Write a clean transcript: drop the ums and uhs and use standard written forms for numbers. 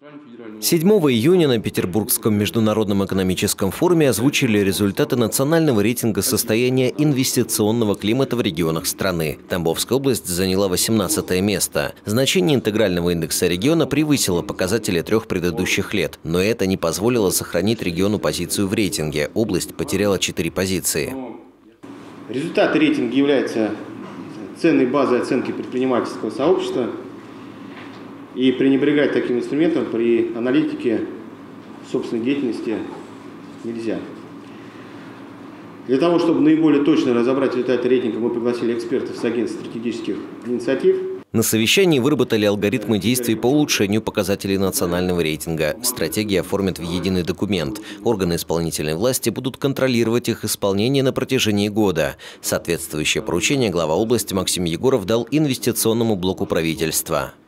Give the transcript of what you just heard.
7 июня на Петербургском международном экономическом форуме озвучили результаты национального рейтинга состояния инвестиционного климата в регионах страны. Тамбовская область заняла 18 место. Значение интегрального индекса региона превысило показатели 3 предыдущих лет, но это не позволило сохранить региону позицию в рейтинге. Область потеряла 4 позиции. Результаты рейтинга являются ценной базой оценки предпринимательского сообщества. И пренебрегать таким инструментом при аналитике собственной деятельности нельзя. Для того, чтобы наиболее точно разобрать результаты рейтинга, мы пригласили экспертов с агентства стратегических инициатив. На совещании выработали алгоритмы действий по улучшению показателей национального рейтинга. Стратегии оформят в единый документ. Органы исполнительной власти будут контролировать их исполнение на протяжении года. Соответствующее поручение глава области Максим Егоров дал инвестиционному блоку правительства.